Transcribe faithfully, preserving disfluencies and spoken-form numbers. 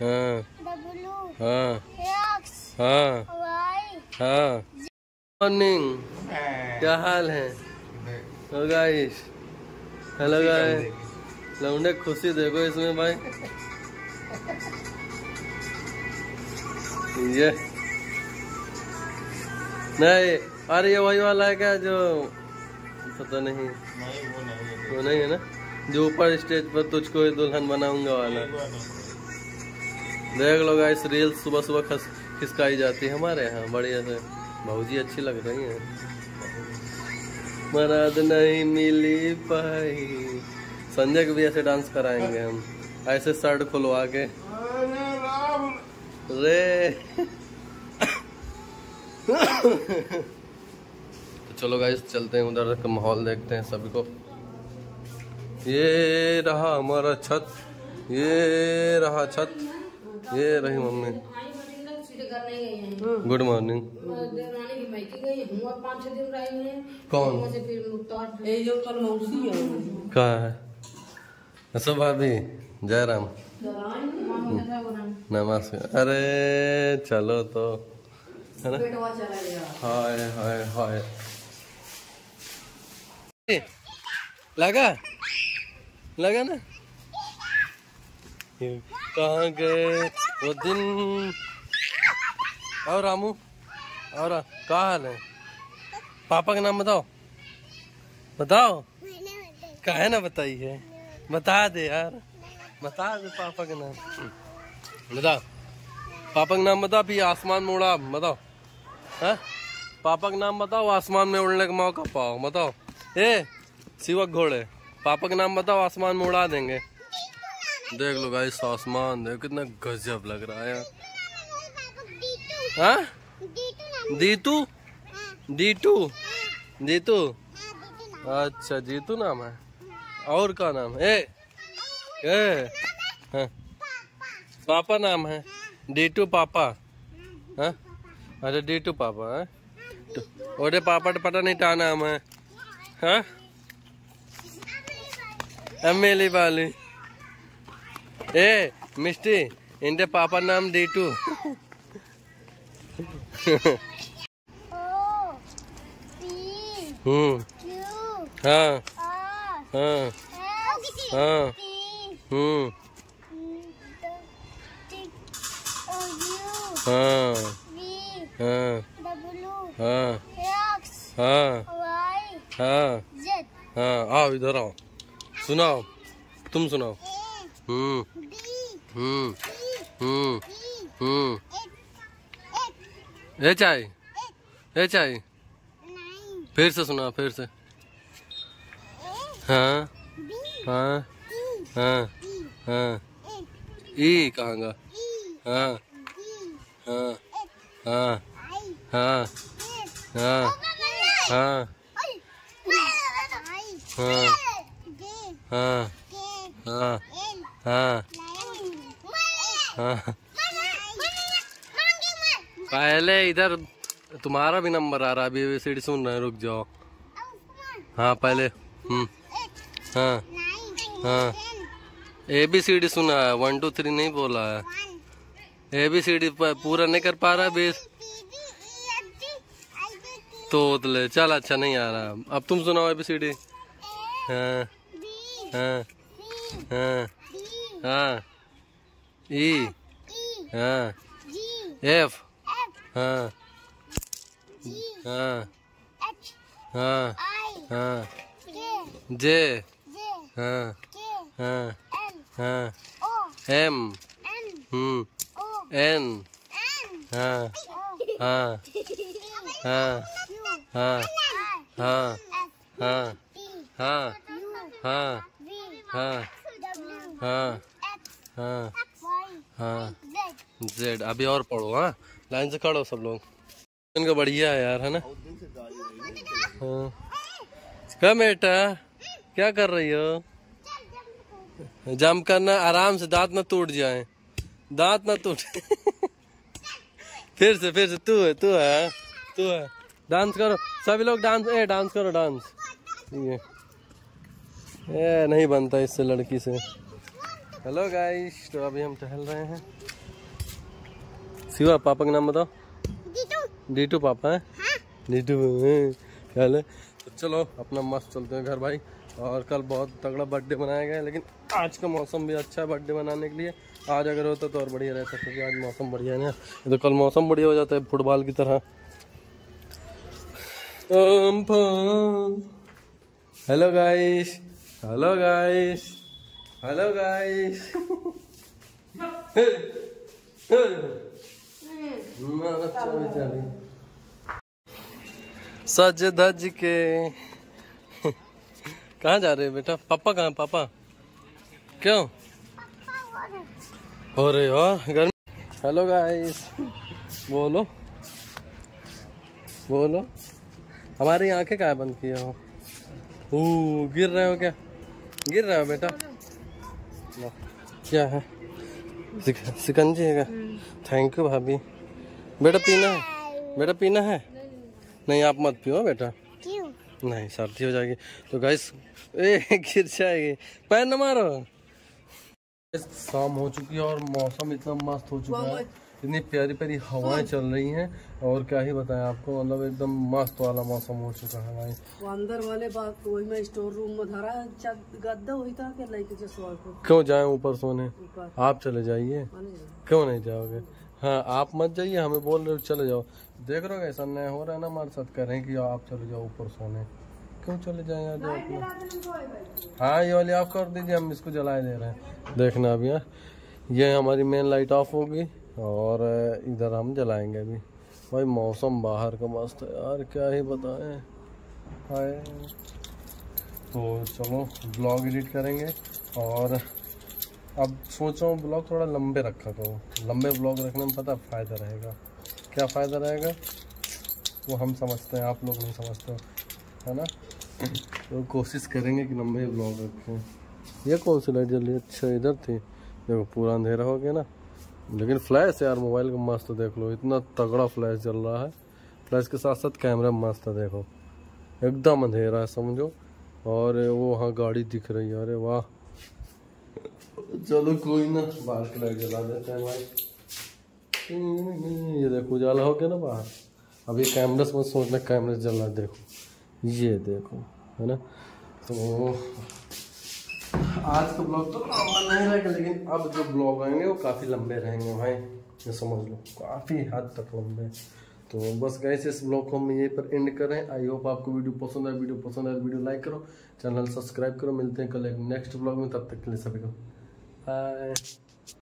हाँ डब्लू हाँ एक्स हाँ वाई हाँ। मॉर्निंग, क्या हाल है? Hello guys, hello guys. लौंडे खुशी देखो इसमें भाई। ये नहीं, अरे ये वही वाला है क्या जो पता नहीं, नहीं वो नहीं है, वो नहीं है ना, जो ऊपर स्टेज पर तुझको ही दुल्हन बनाऊंगा वाला। देख लो गाइस, रील्स सुबह सुबह खस खिसकाई जाती है हमारे यहाँ बढ़िया से। भाऊजी अच्छी लग रही है। मराद नहीं मिली पाई। संजय को भी ऐसे डांस कराएंगे हम, ऐसे शर्ट खुलवा के रे। तो चलो गाइस चलते हैं उधर का माहौल देखते हैं सभी को। ये रहा हमारा छत, ये रहा छत, ये रही मम्मी। Good morning. कौन कहाँ है? अच्छा भाभी, जयराम, नमस्कार। अरे चलो तो है ना। हाय हाय हाय, लगा लगा ना। कहाँ गए वो दिन? और रामू, और क्या हाल है? पापा का नाम बताओ, बताओ। काहे ना बताइए, बता दे यार, बता दे पापा का नाम। बताओ पापा का नाम, बताओ। फिर आसमान में उड़ा, बताओ। हाँ पापा का नाम बताओ, आसमान में उड़ने का मौका पाओ। बताओ ए शिवक घोड़े, पापा का नाम बताओ, आसमान में उड़ा देंगे। देख लो गाइस, आसमान देखो कितना गजब लग रहा है। हाँ दीतू, दीटू, जीतू, अच्छा जीतू नाम है। और क्या नाम है? ए, ए, हाँ। पापा नाम है डीटू पापा। हाँ अच्छा डीटू पापा है। ओरे पापा पता नहीं क्या नाम है। हाँ अम्मेली वाली। ए मिस्टी, इनके पापा नाम डीटू। हम्म हाँ हाँ हाँ हम्म हाँ हाँ हाँ हाँ हाँ हाँ। आओ इधर आओ, सुनाओ, तुम सुनाओ। हम्म हम्म हम्म हम्म ए चाय, ए चाय, फिर से सुना, फिर से। हाँ हाँ हाँ हाँ। ई कहाँ गा? हाँ हाँ हाँ हाँ हाँ हाँ हाँ हाँ हाँ हाँ हाँ। पहले इधर तुम्हारा भी नंबर आ रहा है, अभी सीढ़ी सुन रहे हैं, रुक जाओ। हाँ पहले हम्म हाँ हाँ। ए बी सी डी सुना है, वन टू थ्री नहीं बोला है। ए बी सी डी पूरा नहीं कर पा रहा है बेस तो उतले। चल अच्छा नहीं आ रहा, अब तुम सुनाओ ए बी सी डी। हाँ हाँ हाँ हाँ। ई हाँ एफ हाँ हाँ हाँ हाँ जे हाँ हाँ हाँ एम हम्म एन हाँ हाँ हाँ हाँ हाँ हाँ हाँ हाँ हाँ हाँ हाँ हाँ जेड। अभी और पढ़ो, हाँ लाइन से खड़ो सब लोग। इनका बढ़िया है यार, है ना। हाँ क्या बेटा, क्या कर रही हो? जंप करना, आराम से, दांत ना टूट जाए, दांत ना टूट। फिर से फिर से, तू है तू है तू है। डांस करो सभी लोग, डांस, ए डांस करो, डांस। ये ए नहीं बनता इससे लड़की से। हेलो गाइस, तो अभी हम टहल रहे हैं। शिवा, पापा का नाम बताओ। डीटू। डीटू पापा है। हाँ? डीटू क्या है? तो चलो अपना मस्त चलते हैं घर भाई। और कल बहुत तगड़ा बर्थडे मनाया गया, लेकिन आज का मौसम भी अच्छा है बर्थडे मनाने के लिए। आज अगर होता तो और बढ़िया रहता, क्योंकि आज मौसम बढ़िया है ना। तो कल मौसम बढ़िया हो जाता है फुटबॉल की तरह। Hello guys, hello guys, hello guys. सज धज के कहाँ जा रहे हो बेटा? पापा कहाँ? पापा क्यों हो रहे हो गर्मी? हेलो गाइस, बोलो बोलो। हमारी आंखें कहाँ बंद किए हो? ओ गिर रहे हो क्या? गिर रहे हो बेटा? क्या है? सिकंजी है क्या? थैंक यू भाभी। बेटा पीना है? बेटा पीना है? नहीं आप मत पियो बेटा। क्यों? नहीं सर्दी हो जाएगी। तो गाइस ए गिर जाएगी, पैर न मारो। शाम हो चुकी है और मौसम इतना मस्त हो चुका है, इतनी प्यारी प्यारी हवाएं चल रही हैं और क्या ही बताएं आपको, मतलब एकदम मस्त वाला मौसम हो चुका है भाई। वो अंदर वाले बात वही में स्टोर रूम में धरा गद्दा वही था कि लेके सो क्यों जाए ऊपर सोने? आप चले जाइए। क्यों नहीं जाओगे? हाँ आप मत जाइए, हमें बोल रहे हो चले जाओ। देख रहे हो ऐसा नहीं हो रहा है ना हमारे साथ, कह रहे हैं कि आप चले जाओ ऊपर सोने। क्यों चले जाए यार? हाँ ये वाली ऑफ कर दीजिए, हम इसको जलाए दे रहे हैं। देखना अभी यार, ये हमारी मेन लाइट ऑफ होगी और इधर हम जलाएंगे अभी। भाई मौसम बाहर का मस्त है यार, क्या ही बताएं। हाय तो चलो ब्लॉग एडिट करेंगे और अब सोच रहा हूँ ब्लॉग थोड़ा लंबे रखा करो। लंबे ब्लॉग रखने में पता फ़ायदा रहेगा। क्या फ़ायदा रहेगा वो हम समझते हैं, आप लोग नहीं समझते है ना। तो कोशिश करेंगे कि लंबे ब्लॉग रखें। ये कौन सी लाइट जल रही है? अच्छा इधर थी। देखो पूरा अंधेरा हो गया ना, लेकिन फ्लैश यार मोबाइल का मस्त, देख लो इतना तगड़ा फ्लैश जल रहा है। फ्लैश के साथ साथ कैमरा मस्त है, देखो एकदम अंधेरा है समझो। और वो वहाँ गाड़ी दिख रही है, अरे वाह। चलो कोई ना, बाहर की लाइट जला देते हैं भाई। ये देखो उजाला हो गया ना बाहर। अभी कैमरे से मत सोचना कैमरे से जल रहा है, देखो ये देखो है ना। तो आज का ब्लॉग तो लंबा नहीं रहेगा, लेकिन अब जो ब्लॉग आएंगे वो काफ़ी लंबे रहेंगे भाई, ये समझ लो काफ़ी हद तक लंबे। तो बस गाइस इस ब्लॉग को हम यहीं पर एंड करें। आई होप आपको वीडियो पसंद आए। वीडियो पसंद आए वीडियो लाइक करो, चैनल सब्सक्राइब करो। मिलते हैं कल एक नेक्स्ट ब्लॉग में, तब तक के लिए सभी को बाय।